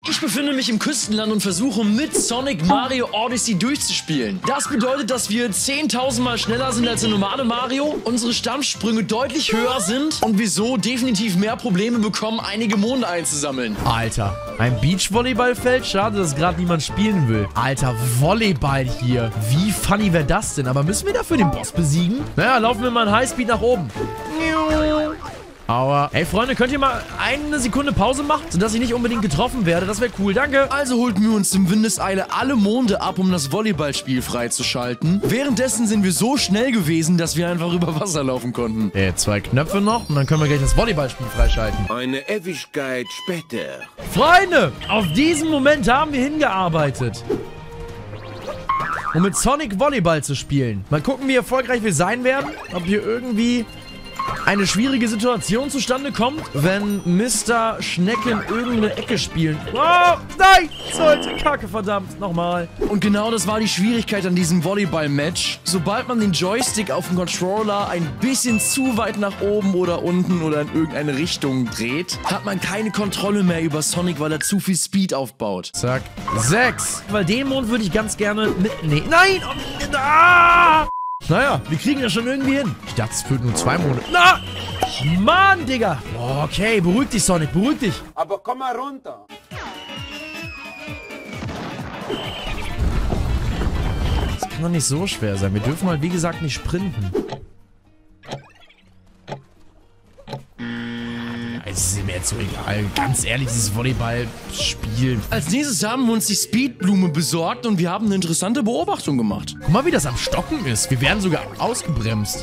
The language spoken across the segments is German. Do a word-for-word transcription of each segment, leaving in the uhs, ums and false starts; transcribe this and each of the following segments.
Ich befinde mich im Küstenland und versuche mit Sonic Mario Odyssey durchzuspielen. Das bedeutet, dass wir zehntausend Mal schneller sind als der normale Mario, unsere Stammsprünge deutlich höher sind und wir so definitiv mehr Probleme bekommen, einige Monde einzusammeln. Alter, ein Beachvolleyballfeld? Schade, dass gerade niemand spielen will. Alter, Volleyball hier. Wie funny wäre das denn? Aber müssen wir dafür den Boss besiegen? Naja, laufen wir mal in Highspeed nach oben. Aber, ey Freunde, könnt ihr mal eine Sekunde Pause machen, sodass ich nicht unbedingt getroffen werde? Das wäre cool, danke. Also holten wir uns in Windeseile alle Monde ab, um das Volleyballspiel freizuschalten. Währenddessen sind wir so schnell gewesen, dass wir einfach über Wasser laufen konnten. Äh, zwei Knöpfe noch und dann können wir gleich das Volleyballspiel freischalten. Eine Ewigkeit später. Freunde, auf diesen Moment haben wir hingearbeitet. Um mit Sonic Volleyball zu spielen. Mal gucken, wie erfolgreich wir sein werden. Ob hier irgendwie eine schwierige Situation zustande kommt, wenn Mister Schnecke in irgendeine Ecke spielen. Oh, nein! Sollte Kacke, verdammt. Nochmal. Und genau das war die Schwierigkeit an diesem Volleyball-Match. Sobald man den Joystick auf dem Controller ein bisschen zu weit nach oben oder unten oder in irgendeine Richtung dreht, hat man keine Kontrolle mehr über Sonic, weil er zu viel Speed aufbaut. Zack. Sechs. Weil den Mond würde ich ganz gerne mitnehmen. Nein! Oh, ah! Naja, wir kriegen das schon irgendwie hin. Ich dachte, es fehlt nur zwei Monate. Na! Mann, Digga! Okay, beruhig dich, Sonic, beruhig dich. Aber komm mal runter. Das kann doch nicht so schwer sein. Wir dürfen halt, wie gesagt, nicht sprinten. Es ist mir jetzt so egal. Ganz ehrlich, dieses Volleyballspiel. Als nächstes haben wir uns die Speedblume besorgt und wir haben eine interessante Beobachtung gemacht. Guck mal, wie das am Stocken ist. Wir werden sogar ausgebremst.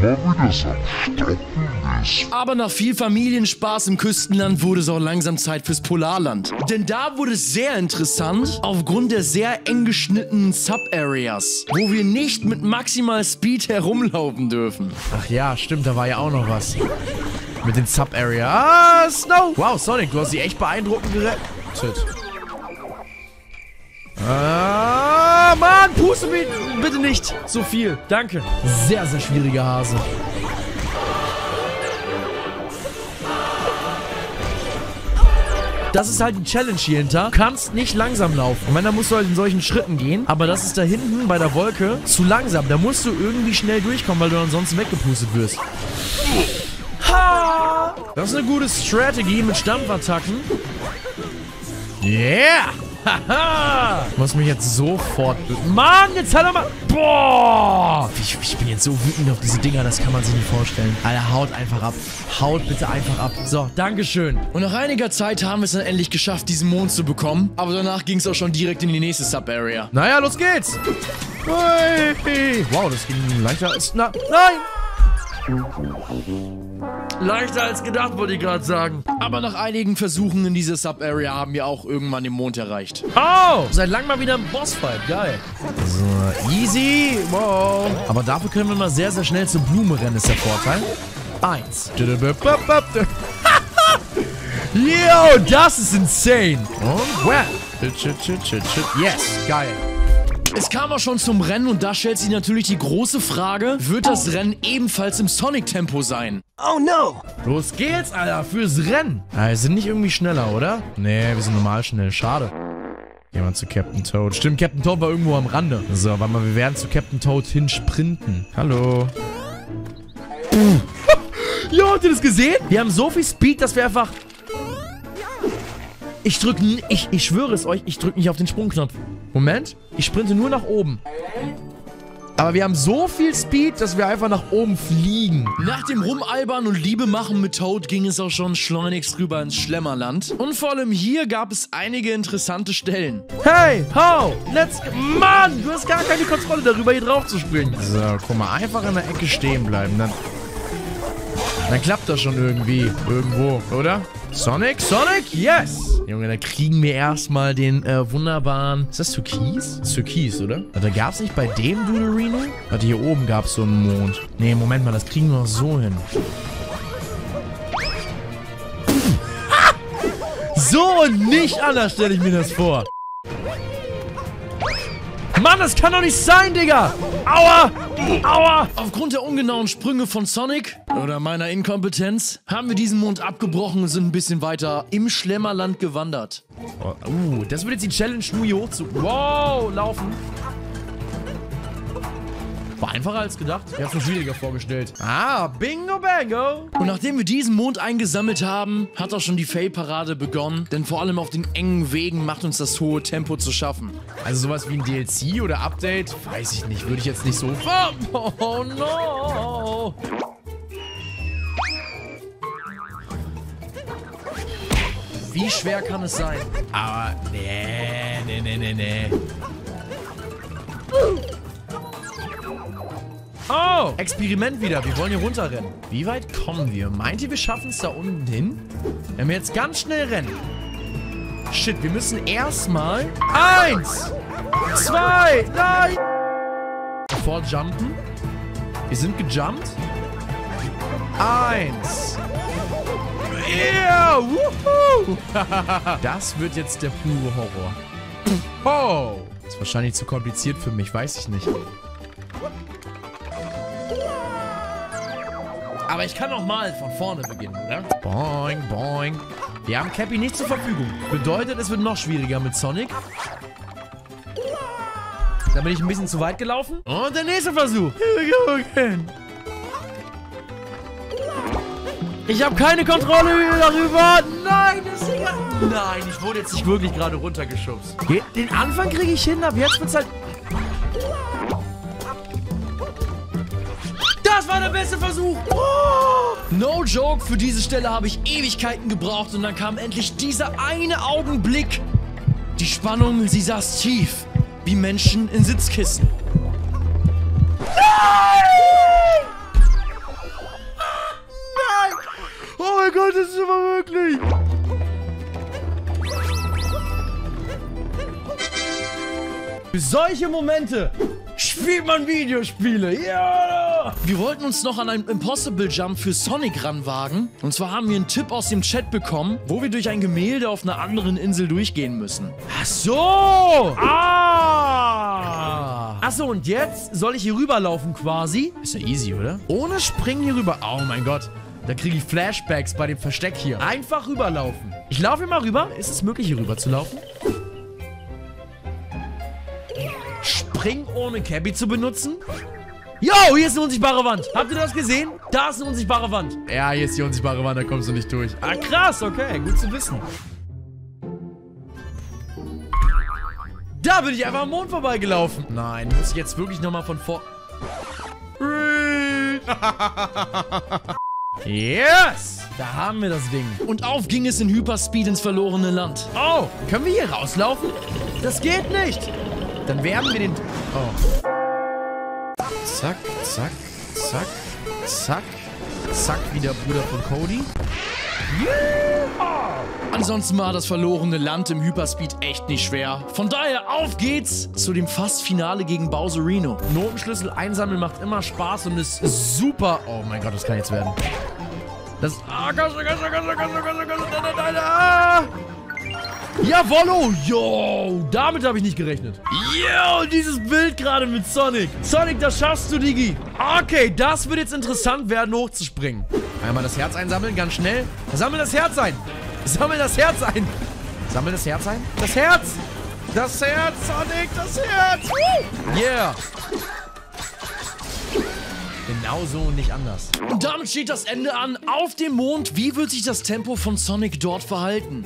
Aber nach viel Familienspaß im Küstenland wurde es auch langsam Zeit fürs Polarland. Denn da wurde es sehr interessant, aufgrund der sehr eng geschnittenen Sub-Areas, wo wir nicht mit maximal Speed herumlaufen dürfen. Ach ja, stimmt, da war ja auch noch was. Mit den Sub-Area. Ah, Snow! Wow, Sonic, du hast sie echt beeindruckend gerettet. Ah, Mann, puste mich bitte nicht so viel. Danke. Sehr, sehr schwieriger Hase. Das ist halt die Challenge hier hinter. Du kannst nicht langsam laufen. Und wenn, dann musst du halt in solchen Schritten gehen. Aber das ist da hinten bei der Wolke zu langsam. Da musst du irgendwie schnell durchkommen, weil du ansonsten weggepustet wirst. Ha! Das ist eine gute Strategie mit Stampfattacken. Yeah! Haha! Ich muss mich jetzt sofort... Mann, jetzt halt doch mal... Boah! Ich, ich bin jetzt so wütend auf diese Dinger, das kann man sich nicht vorstellen. Alter, haut einfach ab. Haut bitte einfach ab. So, dankeschön. Und nach einiger Zeit haben wir es dann endlich geschafft, diesen Mond zu bekommen. Aber danach ging es auch schon direkt in die nächste Sub-Area. Naja, los geht's! Hey. Wow, das ging leichter als... Na, nein! Leichter als gedacht, wollte ich gerade sagen. Aber nach einigen Versuchen in dieser Sub-Area haben wir auch irgendwann den Mond erreicht. Oh! Seit langem mal wieder ein Bossfight. Geil. So, easy. Wow. Aber dafür können wir mal sehr, sehr schnell zur Blume rennen, ist der Vorteil. Eins. Yo, das ist insane. Und well. Yes, geil. Es kam auch schon zum Rennen und da stellt sich natürlich die große Frage, wird das Rennen ebenfalls im Sonic-Tempo sein? Oh no! Los geht's, Alter, fürs Rennen. Ah, wir sind nicht irgendwie schneller, oder? Nee, wir sind normal schnell. Schade. Gehen wir zu Captain Toad. Stimmt, Captain Toad war irgendwo am Rande. So, warte mal, wir werden zu Captain Toad hin sprinten. Hallo. Jo, habt ihr das gesehen? Wir haben so viel Speed, dass wir einfach... Ich drücke, ich, ich schwöre es euch, ich drücke nicht auf den Sprungknopf. Moment, ich sprinte nur nach oben. Aber wir haben so viel Speed, dass wir einfach nach oben fliegen. Nach dem Rumalbern und Liebe machen mit Toad ging es auch schon schleunigst rüber ins Schlemmerland. Und vor allem hier gab es einige interessante Stellen. Hey, ho, let's go. Mann, du hast gar keine Kontrolle darüber, hier drauf zu springen. So, guck mal, einfach in der Ecke stehen bleiben, dann... Dann klappt das schon irgendwie, irgendwo, oder? Sonic? Sonic? Yes! Junge, da kriegen wir erstmal den äh, wunderbaren... Ist das Türkis? Das ist Türkis, oder? Da gab es nicht bei dem Doodlerino? Warte, hier oben gab es so einen Mond. Nee, Moment mal, das kriegen wir noch so hin. So und nicht anders stelle ich mir das vor. Mann, das kann doch nicht sein, Digga. Aua. Aua. Aufgrund der ungenauen Sprünge von Sonic oder meiner Inkompetenz haben wir diesen Mond abgebrochen und sind ein bisschen weiter im Schlemmerland gewandert. Oh, uh, das wird jetzt die Challenge, nur hier hoch zu... Wow, laufen. War einfacher als gedacht. Ich hab's mir schwieriger vorgestellt. Ah, bingo bango. Und nachdem wir diesen Mond eingesammelt haben, hat auch schon die Fail-Parade begonnen. Denn vor allem auf den engen Wegen macht uns das hohe Tempo zu schaffen. Also sowas wie ein D L C oder Update? Weiß ich nicht. Würde ich jetzt nicht so... Oh, oh no. Wie schwer kann es sein? Aber nee, nee, nee, nee, nee. Oh, Experiment wieder. Wir wollen hier runterrennen. Wie weit kommen wir? Meint ihr, wir schaffen es da unten hin? Wenn wir jetzt ganz schnell rennen. Shit, wir müssen erstmal... Eins! Zwei! Nein! Sofort jumpen. Wir sind gejumpt. Eins! Yeah! Woohoo! Das wird jetzt der pure Horror. Oh! Ist wahrscheinlich zu kompliziert für mich, weiß ich nicht. Aber ich kann auch mal von vorne beginnen, oder? Boing, boing. Wir haben Cappy nicht zur Verfügung. Bedeutet, es wird noch schwieriger mit Sonic. Da bin ich ein bisschen zu weit gelaufen. Und der nächste Versuch. Ich habe keine Kontrolle darüber. Nein, das ist egal. Nein, ich wurde jetzt nicht wirklich gerade runtergeschubst. Den Anfang kriege ich hin, ab jetzt wird's halt... Das war der beste Versuch. Oh. No joke, für diese Stelle habe ich Ewigkeiten gebraucht und dann kam endlich dieser eine Augenblick. Die Spannung, sie saß tief, wie Menschen in Sitzkissen. Nein! Nein! Oh mein Gott, das ist aber wirklich... Für solche Momente spielt man Videospiele. Ja! Wir wollten uns noch an einen Impossible Jump für Sonic ranwagen. Und zwar haben wir einen Tipp aus dem Chat bekommen, wo wir durch ein Gemälde auf einer anderen Insel durchgehen müssen. Ach so! Ah! Ach so, und jetzt soll ich hier rüberlaufen quasi? Ist ja easy, oder? Ohne Springen hier rüber. Oh mein Gott. Da kriege ich Flashbacks bei dem Versteck hier. Einfach rüberlaufen. Ich laufe hier mal rüber. Ist es möglich, hier rüber zu laufen? Spring ohne Cappy zu benutzen? Yo, hier ist eine unsichtbare Wand. Habt ihr das gesehen? Da ist eine unsichtbare Wand. Ja, hier ist die unsichtbare Wand, da kommst du nicht durch. Ah, krass, okay, gut zu wissen. Da bin ich einfach am Mond vorbeigelaufen. Nein, muss ich jetzt wirklich nochmal von vor... Yes! Da haben wir das Ding. Und auf ging es in Hyperspeed ins verlorene Land. Oh, können wir hier rauslaufen? Das geht nicht. Dann werden wir den... Oh. Zack, zack, zack, zack, zack, wie der Bruder von Cody. Yeah! Ansonsten war das verlorene Land im Hyperspeed echt nicht schwer. Von daher auf geht's zu dem Fast-Finale gegen Bowserino. Notenschlüssel einsammeln macht immer Spaß und ist super... Oh mein Gott, das kann jetzt werden. Das... Ah, Gasse, Gasse, Gasse, Gasse, Gasse, Gasse, nein, nein, nein, ah! Jawollo! Yo! Damit habe ich nicht gerechnet. Yo! Dieses Bild gerade mit Sonic. Sonic, das schaffst du, Digi. Okay, das wird jetzt interessant werden, hochzuspringen. Einmal das Herz einsammeln, ganz schnell. Sammel das Herz ein. Sammel das Herz ein. Sammel das Herz ein. Das Herz! Das Herz, Sonic, das Herz! Woo! Yeah! Genauso und nicht anders. Und damit steht das Ende an. Auf dem Mond, wie wird sich das Tempo von Sonic dort verhalten?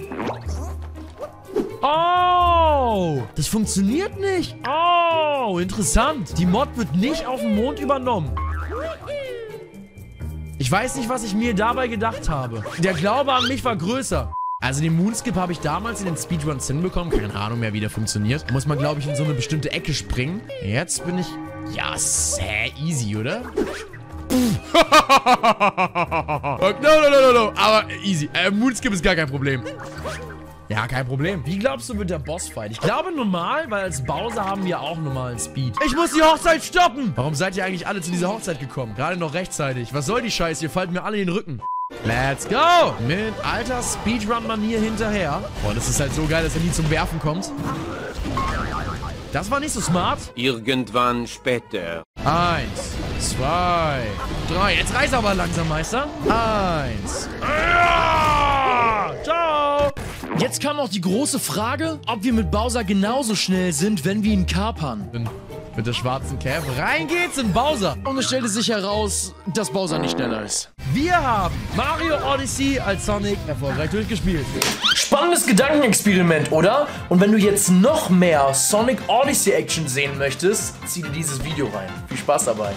Oh, das funktioniert nicht. Oh, interessant. Die Mod wird nicht auf dem Mond übernommen. Ich weiß nicht, was ich mir dabei gedacht habe. Der Glaube an mich war größer. Also den Moonskip habe ich damals in den Speedruns hinbekommen. Keine Ahnung mehr, wie der funktioniert. Muss man, glaube ich, in so eine bestimmte Ecke springen. Jetzt bin ich... Ja, sehr easy, oder? No, no, no, no, no. Aber easy. Äh, Moonskip ist gar kein Problem. Ja, kein Problem. Wie glaubst du, wird der Bossfight? Ich glaube normal, weil als Bowser haben wir auch normalen Speed. Ich muss die Hochzeit stoppen! Warum seid ihr eigentlich alle zu dieser Hochzeit gekommen? Gerade noch rechtzeitig. Was soll die Scheiße? Ihr fallt mir alle in den Rücken. Let's go! Mit alter Speedrun-Manier hinterher. Boah, das ist halt so geil, dass er nie zum Werfen kommt. Das war nicht so smart. Irgendwann später. Eins, zwei, drei. Jetzt reiß aber langsam, Meister. Eins. Ja! Ciao. Jetzt kam noch die große Frage, ob wir mit Bowser genauso schnell sind, wenn wir ihn kapern. Bin mit der schwarzen Cap. Rein geht's in Bowser. Und es stellte sich heraus, dass Bowser nicht schneller ist. Wir haben Mario Odyssey als Sonic erfolgreich durchgespielt. Spannendes Gedankenexperiment, oder? Und wenn du jetzt noch mehr Sonic Odyssey Action sehen möchtest, zieh dir dieses Video rein. Viel Spaß dabei.